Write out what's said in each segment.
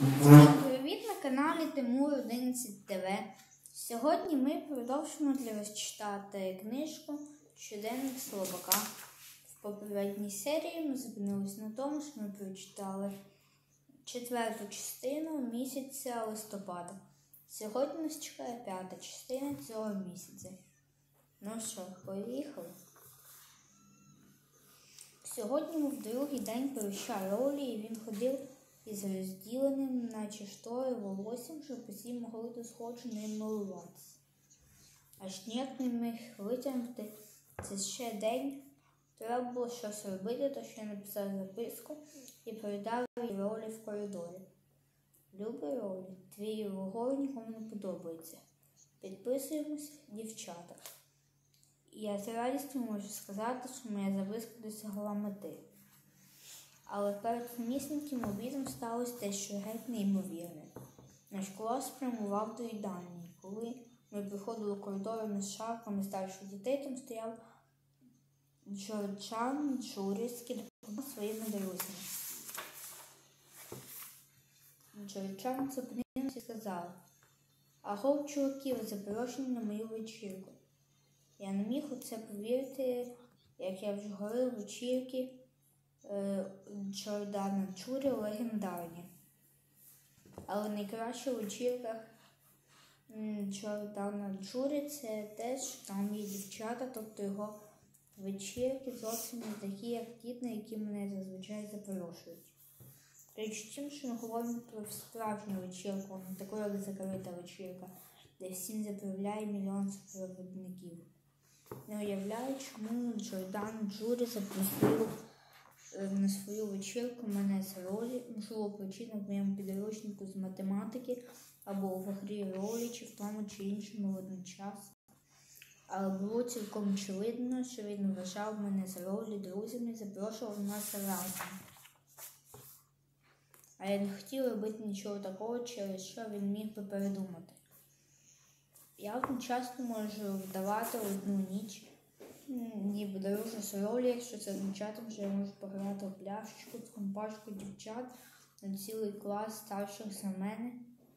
Всім привіт на каналі Тимур 11 ТВ. Сьогодні ми продовжимо для вас читати книжку «Щоденник Слабака». В попередній серії ми зупинилися на тому, що ми прочитали 4-ту частину місяця листопада. Сьогодні нас чекає 5-та частина цього місяця. Ну що, поїхали? Сьогодні був другий день проща Ролі, і він ходив із розділеним, наче штори, волоссям, щоб усі могли досхочу ним милуватися. Аж ніяк не міг витягнути. Це ще день. Треба було щось робити, то ще написав записку і передав її Ролі в коридорі. Любий Ролі, твій вогонь нікому не подобається. Підписуємося, дівчата. Я з радістю можу сказати, що моя записка досягла мети. Але перед самісіньким обідом сталося дещо геть неймовірне. Наш клас спрямував до їдальні. Коли ми приходили коридорами з шарками старших дітей, там стояв Джорджан Джурицький допомагав своїми друзями. Джорджан зупинився і сказав: «Агов, чуваки, ви запрошені на мою вечірку». Я не міг у це повірити, як я вже говорив, вечірки Джордана Джурі легендарні. Але найкраща вечірка Джордана Джурі – це те, що там є дівчата, тобто його вечірки зовсім не такі, як ті, на які мене зазвичай запрошують. Річ в тім, що ми говоримо про справжню вечірку, не таку, як закрита вечірка, де всім заправляє мільйон супровідників. Не уявляю, чому Джордан Джурі запросив на свою вечірку мене з Ролі. Можливо, причина в моєму підручнику з математики або у грі Ролі, чи в тому чи іншому водночас. Але було цілком очевидно, що він вважав мене з Ролі друзями і запрошував нас разом. А я не хотів робити нічого такого, через що він міг би передумати. Я одночасно можу вдавати одну ніч, ніби дружу з Ролі, якщо це означатиме, що я можу пограти в пляшечку з компашку дівчат на цілий клас старших за мене.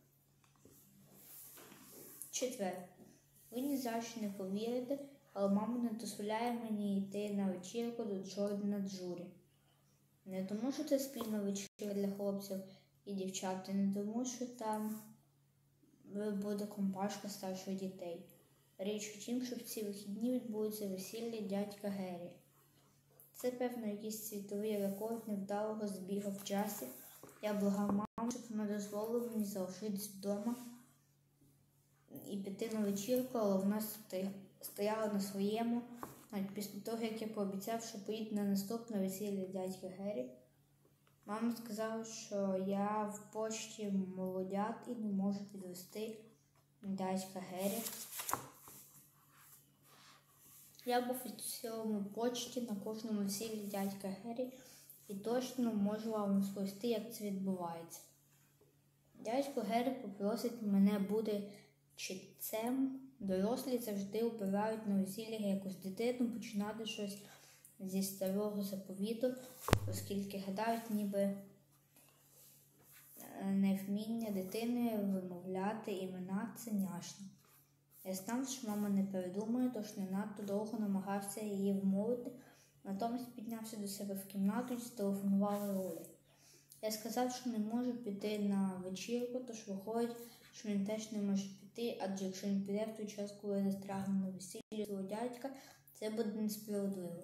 Четвер. Ви ні за що не повірите, але мама не дозволяє мені йти на вечірку до Джордана Джурі. Не тому, що це спільна вечірка для хлопців і дівчат, і не тому, що там буде компашка старших дітей. Річ у тім, що в ці вихідні відбудеться весілля дядька Гері. Це, певно, якийсь світовий рекорд невдалого збігу в часі. Я благав маму, щоб вона дозволила мені залишитись вдома і піти на вечірку, але вона стояла на своєму, навіть після того, як я пообіцяв, що поїду на наступне весілля дядька Гері. Мама сказала, що я в почті молодят і не можу підвести дядька Гері. Я був у цьому почті на кожному весіллі дядька Гері і точно можу вам розповісти, як це відбувається. Дядько Гері попросить мене бути читцем. Дорослі завжди обирають на весіллях якусь дитину починати щось зі старого заповіту, оскільки гадають, ніби невміння дитини вимовляти імена – це няшно. Я знав, що мама не передумає, тож не надто довго намагався її вмовити, натомість піднявся до себе в кімнату і зателефонував Ролі. Я сказав, що не можу піти на вечірку, тож виходить, що він теж не може піти, адже якщо він піде в той час, коли я застрягну на весіллі свого дядька, це буде несправедливо.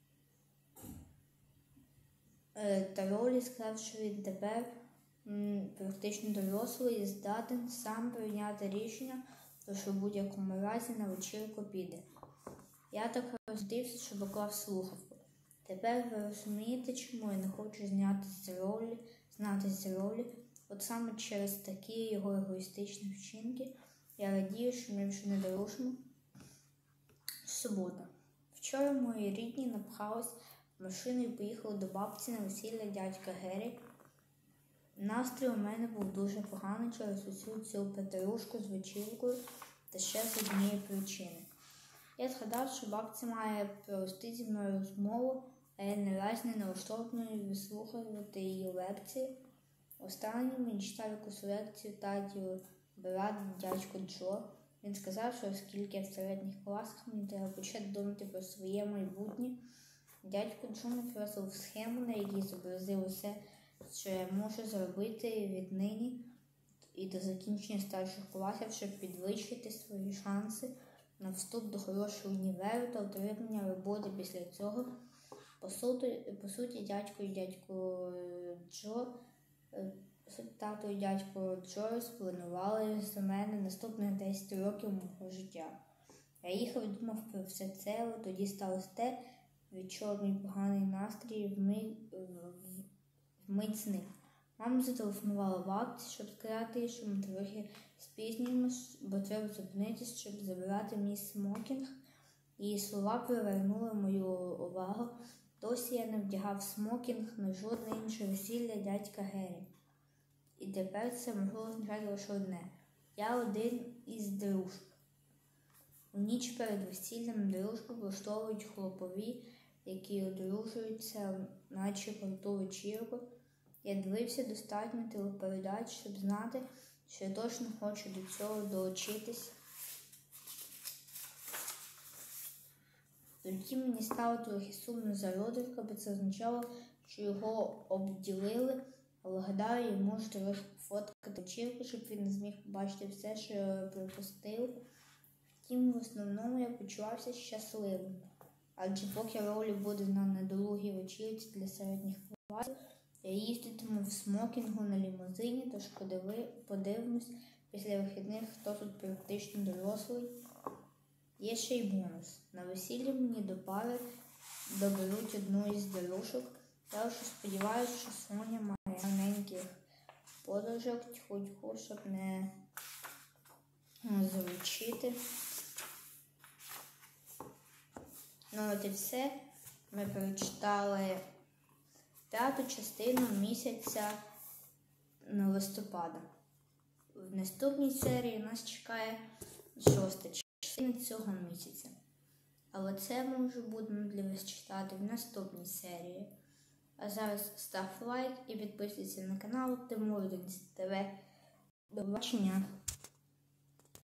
Та Ролі сказав, що він тепер практично дорослий і здатен сам прийняти рішення, тож у будь-якому разі на вечірку піде. Я так роздився, що поклав слухавку. Тепер ви розумієте, чому я не хочу знати з Ролі. От саме через такі його егоїстичні вчинки я радію, що ми вже не дружимо. Субота. Вчора мої рідні напхались в машину і поїхали до бабці на весілля дядька Гері. Настрій у мене був дуже поганий через усю цю петрушку з вечіркою та ще з однієї причини. Я згадав, що бабця має провести зі мною розмову, а я наразі не налаштований вислухати її лекції. Останнім він читав якусь лекцію таті брат дядько Джо. Він сказав, що оскільки я в середніх класах, мені треба почати думати про своє майбутнє. Дядько Джо накреслив схему, на якій зобразив усе, що я можу зробити віднині і до закінчення старших класів, щоб підвищити свої шанси на вступ до хорошого універу та отримання роботи після цього. По суті, тато і дядько Джо спланували за мене наступних 10 років мого життя. Я їхав і думав про все це, але тоді сталося те, від чого мій поганий настрій вмить зник. Мама зателефонувала бабці, щоб сказати, що ми трохи спізнюємось, бо треба зупинитись, щоб забирати мій смокінг. Її слова привернули мою увагу. Досі я не вдягав смокінг на жодне інше весілля дядька Гері. І тепер це могло означати лише одне. Я один із дружб. У ніч перед весіллям дружбу влаштовують хлопові, які одружуються, наче круту вечірку. Я дивився достатньо телепередач, щоб знати, що я точно хочу до цього долучитись. Тоді мені стало трохи сумно за Родрика, бо це означало, що його обділили, але гадаю, я можу трохи пофоткати вечірку, щоб він не зміг побачити все, що я пропустив. Втім, в основному я почувався щасливим. Адже поки Ролі буде на недолугій вечірці для середніх класів, я їздитиму в смокінгу на лімузині, тож подивимось після вихідних, хто тут практично дорослий. Є ще й бонус. На весіллі мені до пари доберуть одну із дорожок. Я лише сподіваюся, що Соня має гарненьких подружок, тьху-тьху, щоб не заручити. Ну от і все. Ми прочитали 5-ту частину місяця листопада. В наступній серії нас чекає 6-та частина цього місяця. Але це ми вже будемо для вас читати в наступній серії. А зараз став лайк і підписуйся на канал Тимур ТВ. До побачення!